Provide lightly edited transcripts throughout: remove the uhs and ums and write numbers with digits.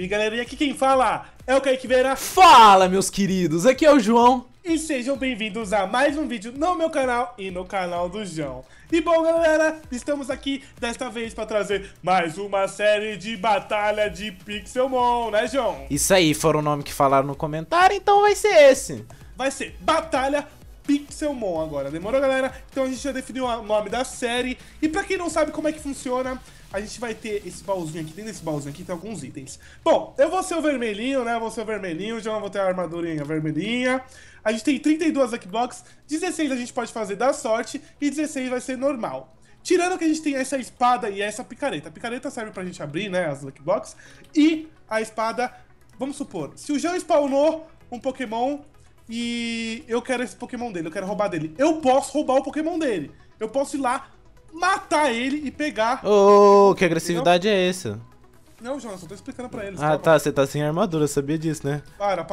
aí, galera, e aqui quem fala é o Kaique Vera. Fala, meus queridos, aqui é o João. E sejam bem-vindos a mais um vídeo no meu canal e no canal do João. E bom, galera, estamos aqui desta vez para trazer mais uma série de batalha de Pixelmon, né, João? Isso aí, foram o nome que falaram no comentário, então vai ser esse. Vai ser Batalha Pixelmon agora, demorou, galera? Então a gente já definiu o nome da série. E pra quem não sabe como é que funciona, a gente vai ter esse baúzinho aqui. Dentro desse baúzinho aqui tem alguns itens. Bom, eu vou ser o vermelhinho, né? Vou ser o vermelhinho, já vou ter a armadurinha vermelhinha. A gente tem 32 Lucky Blocks, 16 a gente pode fazer da sorte e 16 vai ser normal. Tirando que a gente tem essa espada e essa picareta. A picareta serve pra gente abrir, né, as Lucky Blocks. E a espada, vamos supor, se o João spawnou um Pokémon e eu quero esse Pokémon dele, eu quero roubar dele, eu posso roubar o Pokémon dele. Eu posso ir lá, matar ele e pegar. Ô, que agressividade é essa? Não, João, eu só tô explicando pra eles. Ah, tá, você tá sem armadura, sabia disso, né? Para.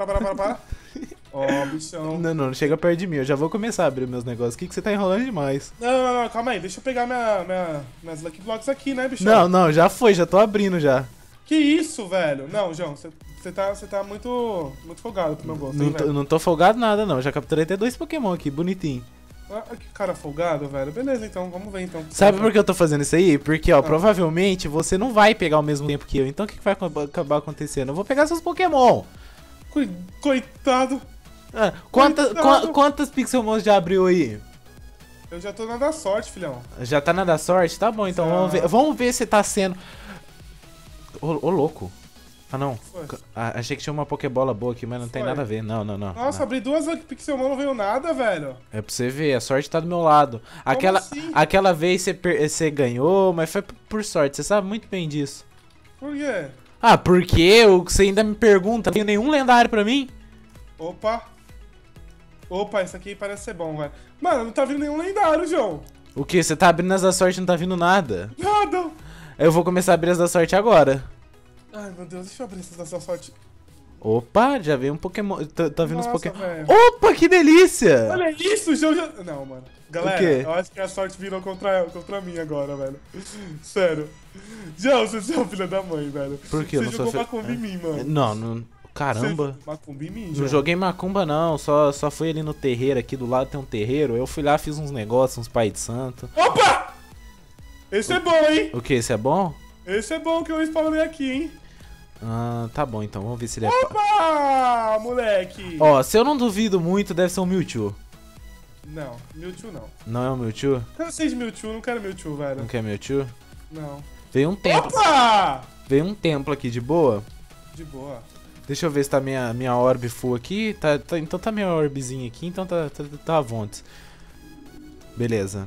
Ó, bichão. Não chega perto de mim, eu já vou começar a abrir meus negócios aqui que você tá enrolando demais. Não, calma aí, deixa eu pegar minhas Lucky Blocks aqui, né, bichão? Não, já foi, já tô abrindo já. Que isso, velho? Não, João, você tá muito folgado pro meu gosto, hein, velho? Não tô folgado nada, não, já capturei até 2 Pokémon aqui, bonitinho. Ah, que cara folgado, velho. Beleza, então, vamos ver, então. Sabe por que eu tô fazendo isso aí? Porque, ó, provavelmente você não vai pegar ao mesmo tempo que eu, então o que vai acabar acontecendo? Eu vou pegar seus Pokémon. Coitado. Ah, Coitado. quantas Pixelmons já abriu aí? Eu já tô na da sorte, filhão. Já tá na da sorte? Tá bom, então vamos ver se tá sendo... Ô, louco. Ah, não. Achei que tinha uma Pokébola boa aqui, mas não tem nada a ver. Não. Nossa, abri 2 Pixelmon, não veio nada, velho. É pra você ver, a sorte tá do meu lado. Aquela vez você ganhou, mas foi por sorte. Você sabe muito bem disso. Por quê? Ah, porque você ainda me pergunta, não tem nenhum lendário pra mim? Opa, esse aqui parece ser bom, velho. Mano, não tá vindo nenhum lendário, João. O que? Você tá abrindo as da sorte e não tá vindo nada? Nada. Eu vou começar a abrir as da sorte agora. Ai, meu Deus, deixa eu abrir essas da sorte. Opa, já veio um Pokémon. Tá vindo os Nossa, Pokémon. velho. Opa, que delícia! Olha isso, o João já... Não, mano. Galera, O quê? eu acho que a sorte virou contra mim agora, velho. Sério. João, você é um filho da mãe, velho. Por quê? Eu Você não sou jogou Macumba em mim, mano. Não. Caramba. Você... Macumba em mim, Não João. joguei macumba não, só fui ali no terreiro, aqui do lado tem um terreiro, eu fui lá, fiz uns negócios, uns pai de santo. Opa! Esse é bom, hein? O que, esse é bom? Esse é bom que eu spawnei aqui, hein? Ah, tá bom então, vamos ver se ele é... Opa, moleque! Ó, se eu não duvido muito, deve ser um Mewtwo. Não, Mewtwo não. Não é um Mewtwo? Eu sei de Mewtwo, não quero Mewtwo, velho. Não quer Mewtwo? Não. Veio um templo. Opa! Veio um templo aqui de boa. De boa. Deixa eu ver se tá minha orb full aqui. Então tá minha orbzinha aqui, então tá à vontade. Beleza.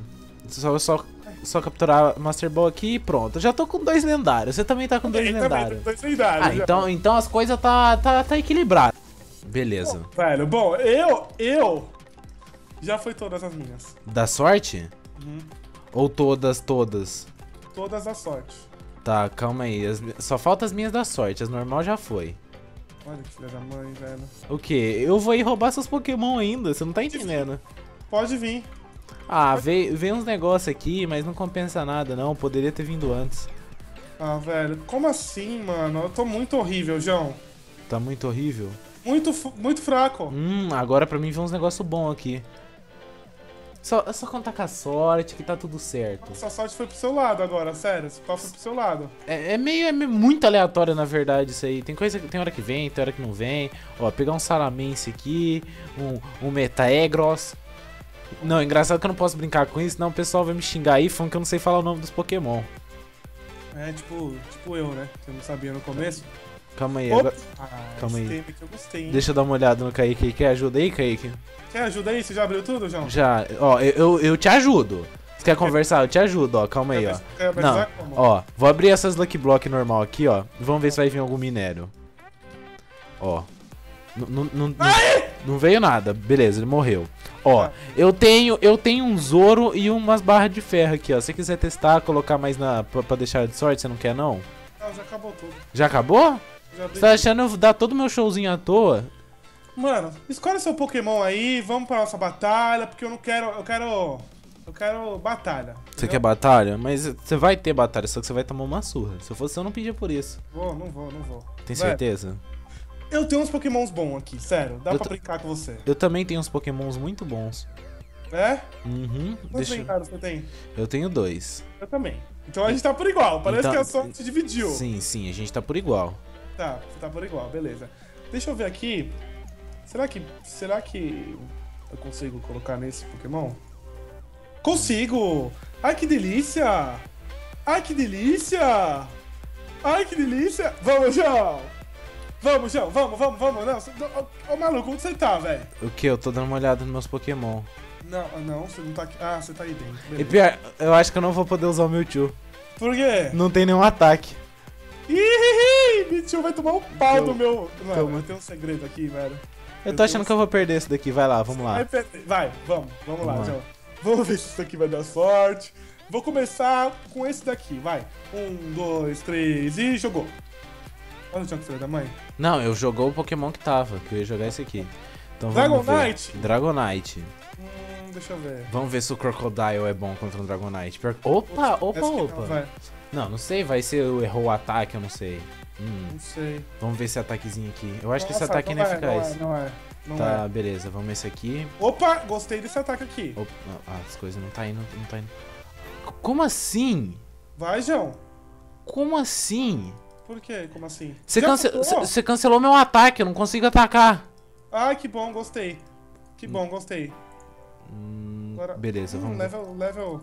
Só capturar Master Ball aqui e pronto. Eu já tô com 2 lendários. Você também tá com 2 lendários. Dois lendários. Ah, então as coisas tá equilibrado. Beleza. Velho, bom, eu já foi todas as minhas. Da sorte? Uhum. Ou todas? Todas as sortes. Tá, calma aí. Só falta as minhas da sorte. As normal já foi. Olha que filha da mãe, velho. O quê? Eu vou ir roubar seus Pokémon ainda. Você não tá entendendo. Pode vir. Ah, veio uns negócios aqui, mas não compensa nada não. Poderia ter vindo antes. Ah, velho, como assim, mano? Eu tô muito horrível, João. Tá muito horrível. Muito fraco. Agora pra mim vem uns negócios bons aqui. Só contar com a sorte que tá tudo certo. Essa sorte foi pro seu lado agora, sério. Esse pau foi pro seu lado. É muito aleatório, na verdade, isso aí. Tem hora que vem, tem hora que não vem. Ó, pegar um Salamense aqui, um Metaegros. Não, engraçado que eu não posso brincar com isso, não. O pessoal vai me xingar aí falando que eu não sei falar o nome dos Pokémon. É, tipo eu, né? Que eu não sabia no começo. Calma aí, Opa! agora... Ah, Calma aí. esse tema que eu gostei, hein? Deixa eu dar uma olhada no Kaique aí. Quer ajuda aí, Kaique? Quer ajuda aí? Você já abriu tudo, João? Já. Ó, eu te ajudo. Você quer conversar? Eu te ajudo, ó. Calma aí, ó. Não, ó. Vou abrir essas Lucky Block normal aqui, ó. Vamos ver se vai vir algum minério. Ó. Não veio nada. Beleza, ele morreu. Ó, eu tenho um Zoro e umas barras de ferro aqui, ó. Se você quiser testar, colocar mais pra deixar de sorte, você não quer, não? Não, já acabou tudo. Já acabou? Já Você tá achando eu dar todo o meu showzinho à toa? Mano, escolhe seu Pokémon aí, vamos pra nossa batalha, porque eu não quero... Eu quero batalha. Você quer batalha? Mas você vai ter batalha, só que você vai tomar uma surra. Se eu fosse eu, não pedia por isso. Não vou. Tem certeza? Eu tenho uns pokémons bons aqui, sério. Dá pra brincar com você. Eu também tenho uns pokémons muito bons. É? Uhum. Quantos lendários você tem? Eu tenho 2. Eu também. Então a gente tá por igual. Parece Então, que a sorte dividiu. Sim, a gente tá por igual. Tá, você tá por igual, beleza. Deixa eu ver aqui. Será que eu consigo colocar nesse Pokémon? Consigo! Ai, que delícia! Ai, que delícia! Ai, que delícia! Vamos, João! Vamos, João! Vamos! Não, ô, maluco, onde você tá, velho? O que? Eu tô dando uma olhada nos meus Pokémon. Não, você não tá aqui. Ah, você tá aí dentro. Beleza. E pior, eu acho que eu não vou poder usar o Mewtwo. Por quê? Não tem nenhum ataque. Ih, Mewtwo vai tomar um pau do meu... Mano, Calma. tem um segredo aqui, velho. Eu tô achando que eu vou perder esse daqui. Vai lá, vamos lá. Vamos lá, João. Vamos ver se isso aqui vai dar sorte. Vou começar com esse daqui, vai. 1, 2, 3 e jogou. Olha o João, filho da mãe. Não, eu jogou o Pokémon que tava, que eu ia jogar esse aqui. Então vamos ver. Dragonite? Dragonite. Deixa eu ver. Vamos ver se o Crocodile é bom contra um Dragonite. Opa. Não sei, vai ser errou o ataque, eu não sei. Não sei. Vamos ver esse ataquezinho aqui. Eu acho que esse ataque é ineficaz. Não é. Tá, beleza, vamos ver esse aqui. Opa, gostei desse ataque aqui. Opa, as coisas não tá indo. Como assim? Vai, João. Como assim? Por quê? Como assim? Você cancelou meu ataque, eu não consigo atacar. Ai, que bom, gostei. Gostei. Agora, beleza, vamos ver. Level...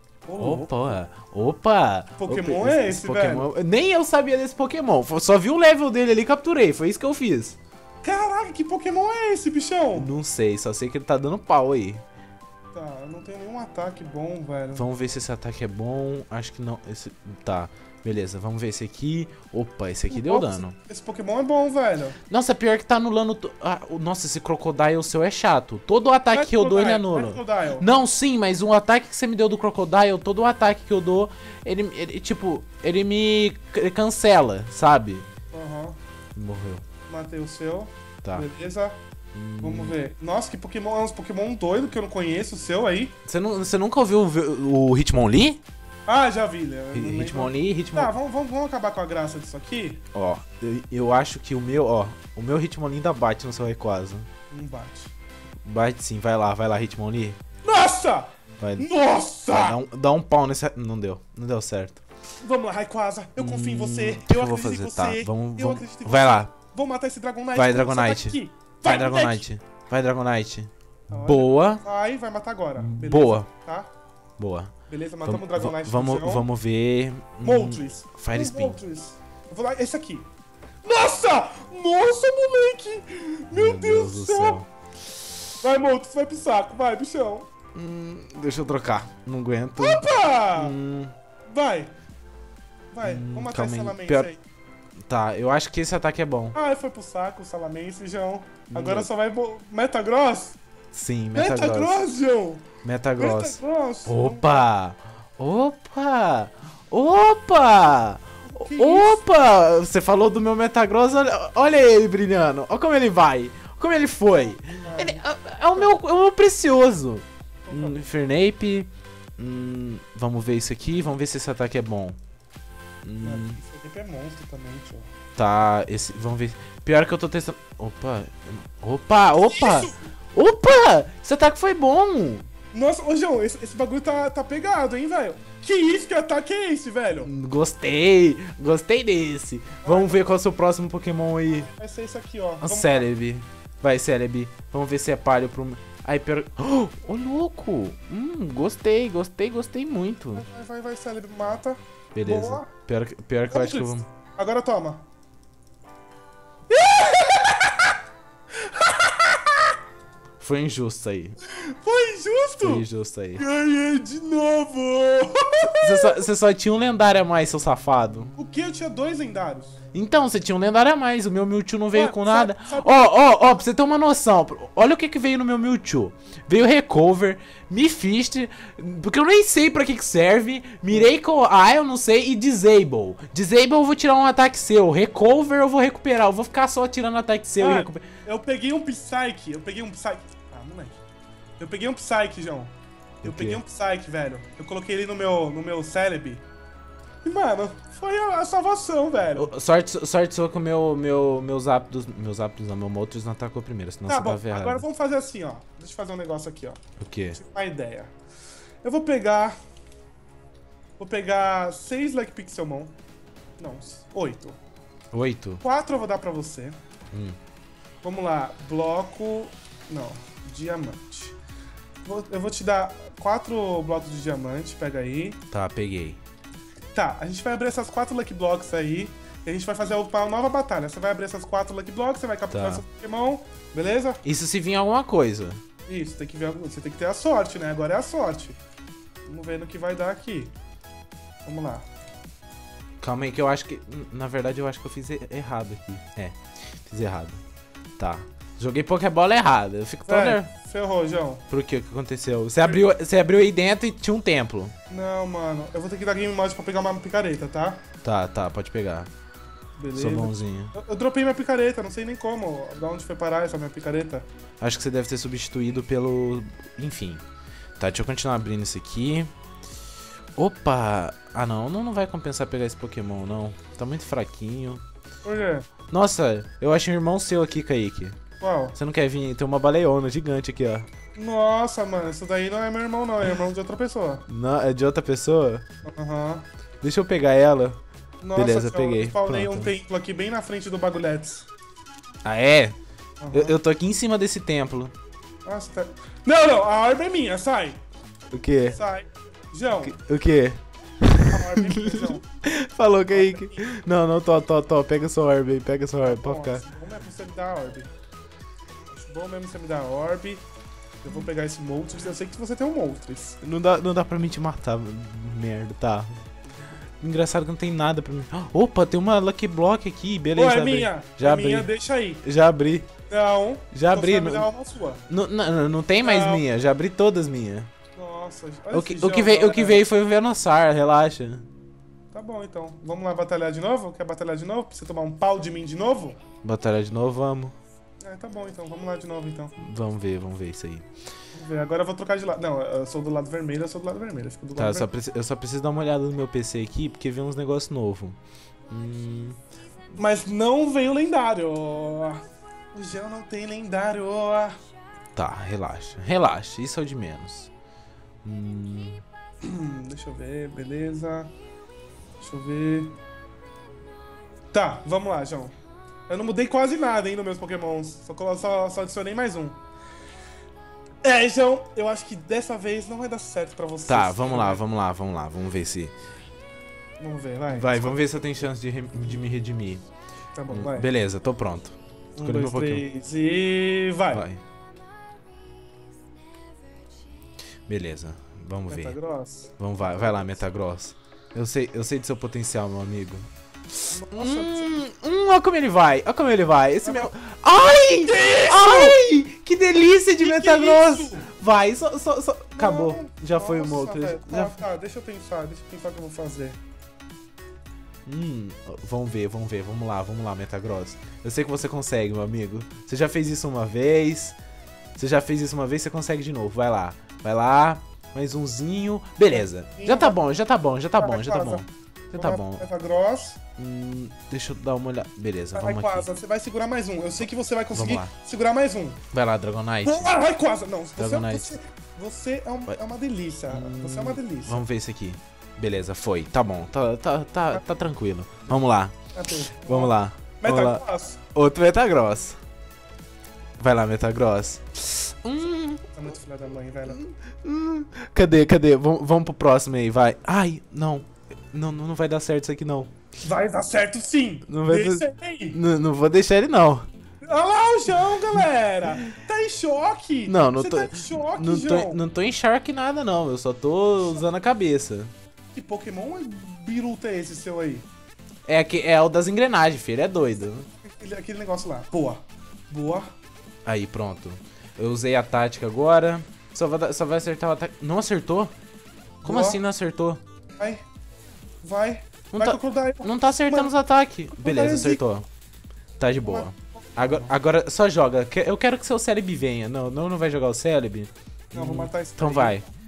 Opa! Pokémon é esse, Pokémon... velho? Nem eu sabia desse Pokémon. Só vi o level dele ali e capturei. Foi isso que eu fiz. Caraca, que Pokémon é esse, bichão? Não sei, só sei que ele tá dando pau aí. Tá, eu não tenho nenhum ataque bom, velho. Vamos ver se esse ataque é bom. Acho que não. Tá, beleza, vamos ver esse aqui. Opa, esse aqui deu dano. Esse Pokémon é bom, velho. Nossa, pior que tá anulando... nossa, esse Crocodile seu é chato. Todo o ataque que eu dou, ele anula. Não, sim, mas um ataque que você me deu do Crocodile, todo o ataque que eu dou, ele me cancela, sabe? Morreu. Matei o seu. Tá. Beleza. Vamos ver. Nossa, que Pokémon. É uns Pokémon doido que eu não conheço, o seu aí. Você nunca ouviu o Hitmonlee? Ah, já vi, né? Hitmonlee. Tá, vamos acabar com a graça disso aqui? Ó, eu acho que o meu Hitmonlee ainda bate no seu Rayquaza. Não bate. Bate sim, vai lá, Hitmonlee. Nossa! Nossa! Dá um pau nesse... Não deu certo. Vamos lá, Rayquaza. Eu confio em você. Eu acredito em você. Tá, vamos. Vai lá. Vamos matar esse Dragonite. Vai, Dragonite. Vai, Dragonite. Boa. Vai matar agora. Beleza, boa. Tá? Boa. Beleza, matamos o Dragonite. Vamos ver. Moltres. Fire Spin. Eu vou lá, esse aqui. Nossa! Nossa, moleque! Meu Deus do céu! Vai, Moltres, vai pro saco. Vai, bichão. Deixa eu trocar. Não aguento. Opa! Vai. Vamos matar esse Salamence aí. Tá, eu acho que esse ataque é bom. Foi pro saco o Salamence, João. Agora só vai... Metagross? Sim, Metagross. Metagross, João! Metagross. Metagross. Opa! Você falou do meu Metagross, olha ele brilhando. Olha como ele vai. Como ele foi. Ele é o meu precioso. Infernape. Vamos ver isso aqui. Vamos ver se esse ataque é bom. Esse aqui é monstro também, tio. Tá, vamos ver. Pior que eu tô testando... Opa! Esse ataque foi bom! Nossa, ô João, esse bagulho tá pegado, hein, velho? Que isso? Que ataque é esse, velho? Gostei desse. Vamos ver qual é o seu próximo Pokémon aí. Vai ser esse aqui, ó. Celebi. Vai, Celebi. Vamos ver se é palio pro... Ai, pior... Ô, louco! Gostei muito. Vai, Celebi, mata. Beleza. Boa. Pior que eu acho que eu vou... Agora toma. Foi injusto aí. Foi injusto? Foi injusto aí. Ganhei de novo! Você só tinha um lendário a mais, seu safado. O que? Eu tinha 2 lendários. Então, você tinha um lendário a mais. O meu Mewtwo não veio com nada. Ó, pra você ter uma noção. Olha o que veio no meu Mewtwo. Veio Recover, Mephisto, porque eu nem sei pra que serve. Miracle, eu não sei. E Disable. Disable eu vou tirar um ataque seu. Recover eu vou recuperar. Eu vou ficar só tirando ataque seu e recuperar. Eu peguei um Psyche. Moleque. Eu peguei um Psyche, João. Eu peguei um Psyche, velho. Eu coloquei ele no meu Celebi. E, mano, foi a salvação, velho. Sorte sua que o meu Zapdos não, meu Moltres não atacou primeiro, senão Tá você bom, tava errado. agora vamos fazer assim, ó. Deixa eu fazer um negócio aqui, ó. O quê? Uma ideia. Eu vou pegar... Vou pegar 6 Lucky Pixelmon. Não, 8. 8? 4 eu vou dar pra você. Vamos lá, bloco... Não, diamante. Eu vou te dar 4 blocos de diamante, pega aí. Tá, peguei. Tá, a gente vai abrir essas 4 Lucky Blocks aí. E a gente vai fazer uma nova batalha. Você vai abrir essas 4 Lucky Blocks, você vai capturar seu Pokémon, beleza? Isso se vir alguma coisa. Isso, tem que ver, você tem que ter a sorte, né? Agora é a sorte. Vamos ver no que vai dar aqui. Vamos lá. Calma aí que eu acho que... Na verdade eu acho que eu fiz errado aqui. É, fiz errado. Tá. Joguei Pokébola errada. Eu fico tão nervoso. Ferrou, João. Por quê? O que aconteceu? Você abriu aí dentro e tinha um templo. Não, mano. Eu vou ter que dar Game Mod pra pegar uma picareta, tá? Tá, pode pegar. Beleza. Sou bonzinho. Eu dropei minha picareta, não sei nem como. Da onde foi parar essa minha picareta? Acho que você deve ter substituído pelo... Enfim. Tá, deixa eu continuar abrindo isso aqui. Opa! Ah, não vai compensar pegar esse Pokémon, não. Tá muito fraquinho. Por quê? Nossa, eu achei um irmão seu aqui, Kaique. Qual? Você não quer vir? Tem uma baleona gigante aqui, ó. Nossa, mano, isso daí não é meu irmão, não. É irmão de outra pessoa. Não, é de outra pessoa? Aham. Deixa eu pegar ela. Nossa, Beleza, João, peguei. eu spawnei Pronto. um templo aqui bem na frente do Bagulhetes. Ah, é? Aham. Eu tô aqui em cima desse templo. Nossa, tá... Não, a orbe é minha, sai. O quê? Sai. João, O quê? a orbe é minha, João. Falou, Kaique. Não, tô. Pega sua orbe aí, pega sua orbe, pode ficar. Acho bom mesmo você me dar a orbe. Acho bom mesmo você me dar a orbe. Eu vou pegar esse Moltres. Eu sei que você tem um Moltres. Não dá pra mim te matar, merda, tá. Engraçado que não tem nada pra mim. Opa, tem uma Lucky Block aqui, beleza. Pô, é abri. minha. Já é abri. minha, deixa aí. Já abri. Não. Já então abri. Você vai me dar uma sua. Não tem mais Não. minha, já abri todas minhas. Nossa, olha O esse que jogo, veio foi o Venusaur, relaxa. Tá bom, então. Vamos lá batalhar de novo? Quer batalhar de novo? Pra você tomar um pau de mim de novo? Batalhar de novo, vamos. Tá bom, então. Vamos lá de novo, então. Vamos ver isso aí. Vamos ver. Agora eu vou trocar de lado. Não, eu sou do lado vermelho, eu sou do lado vermelho. Eu fico do Tá, lado eu só preciso dar uma olhada no meu PC aqui, porque veio uns negócios novos. Mas não veio lendário. O gel não tem lendário. Tá, relaxa, isso é o de menos. Deixa eu ver, beleza. Deixa eu ver. Tá, vamos lá, João. Eu não mudei quase nada, hein, nos meus pokémons. Só adicionei mais um. João, eu acho que dessa vez não vai dar certo pra você. Tá, vamos lá. Vamos ver se... Vamos ver, vai. Vamos ver se eu tenho chance de me redimir. Tá bom, vai. Beleza, tô pronto. Escolhi 1, meu 2, Pokémon. 3 e vai. Vai. Beleza, vamos ver. Metagross. Vai lá, Metagross. Eu sei do seu potencial, meu amigo. Nossa, Olha como ele vai. Esse meu... Ai! Ai! Que delícia de Metagross! isso? Vai, só... Acabou. Não, Já foi o nossa, Moltres. velho. Tá, deixa eu pensar o que eu vou fazer. Vamos ver. Vamos lá, Metagross. Eu sei que você consegue, meu amigo. Você já fez isso uma vez. Você consegue de novo. Vai lá. Mais umzinho. Beleza. Já tá bom. Já tá bom. Metagross. Deixa eu dar uma olhada. Beleza, Vai, vamos aqui. Quasa, você vai segurar mais um. Eu sei que você vai conseguir Vamos lá. segurar mais um. Vai lá, Dragonite. Vai, Quasa! Não, Dragonite. você é uma delícia. Você é uma delícia. Vamos ver isso aqui. Beleza, foi. Tá bom. Tá tranquilo. Vamos lá. Vamos lá. Metagross. Outro Metagross. Vai lá, Metagross. Tá muito filha da mãe, velho. Cadê? Vamos pro próximo aí, vai. Ai, não. Não vai dar certo isso aqui, não. Vai dar certo sim. Não vai Deixa ele aí. Não vou deixar ele, não. Olha lá o João, galera. Tá em choque. Não Você tô. tá em choque, João. Não tô em Shark nada, não. Eu só tô usando a cabeça. Que Pokémon biruta é esse seu aí? É o das engrenagens, filho. É doido. Aquele negócio lá. Boa. Aí, pronto. Eu usei a tática agora. Só vai acertar o ataque. Não acertou? Como Boa. assim não acertou? Vai. Não Vai, tá- Crocodile. Não tá acertando Mano, os ataques. Beleza, parece- acertou. Tá de boa. Agora só joga. Eu quero que seu Celebi venha. Não vai jogar o Celebi? Não, vou matar esse Então daí. vai.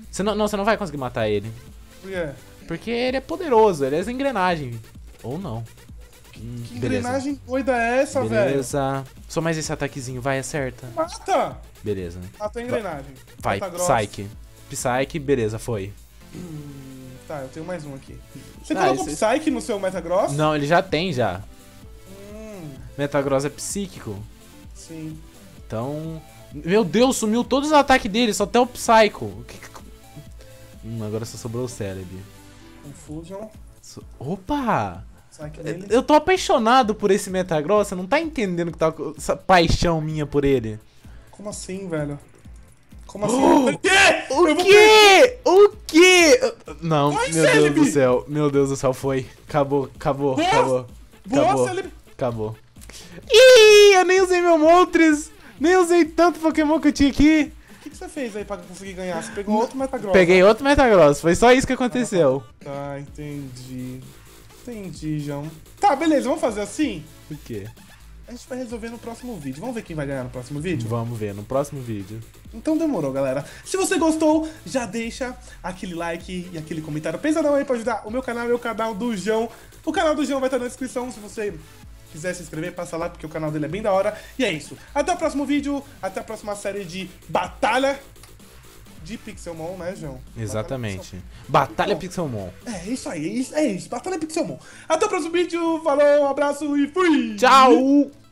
Você não vai conseguir matar ele. Por quê? Porque ele é poderoso, ele é essa engrenagem. Ou não. Que engrenagem doida é essa, velho? Beleza. Só mais esse ataquezinho, vai, acerta. Mata! Beleza. Mata a engrenagem. Vai, Psyche. Psyche, beleza, foi. Tá, eu tenho mais um aqui. Você Ah, colocou Psyche no seu Metagross? Não, ele já tem já. Hum, Metagross é psíquico. sim. Então... Meu Deus, sumiu todos os ataques dele, só até o Psycho. Agora só sobrou o Celebi. Confusion. Opa! Psyche nele. Eu tô apaixonado por esse Metagross, você não tá entendendo que tá com essa paixão minha por ele. Como assim, velho? Como assim? O quê? O quê? O quê? Não, Vai, meu Deus Celebi! do céu. Meu Deus do céu, foi. Acabou. Boa, Celebi! Acabou. Ih, eu nem usei meu Moltres. Nem usei tanto Pokémon que eu tinha aqui. O que você fez aí pra conseguir ganhar? Você pegou outro Metagross? Peguei outro Metagross, foi só isso que aconteceu. Tá, entendi. Entendi, João. Tá, beleza, vamos fazer assim? O quê? A gente vai resolver no próximo vídeo. Vamos ver quem vai ganhar no próximo vídeo? Vamos ver no próximo vídeo. Então demorou, galera. Se você gostou, já deixa aquele like e aquele comentário pesadão aí pra ajudar o meu canal e o canal do João. O canal do João vai estar na descrição, se você quiser se inscrever, passa lá, porque o canal dele é bem da hora. E é isso. Até o próximo vídeo, até a próxima série de Batalha de Pixelmon, né, João? Exatamente. Batalha Pixelmon. É isso aí, é isso. Batalha Pixelmon. Até o próximo vídeo, falou, um abraço e fui! Tchau!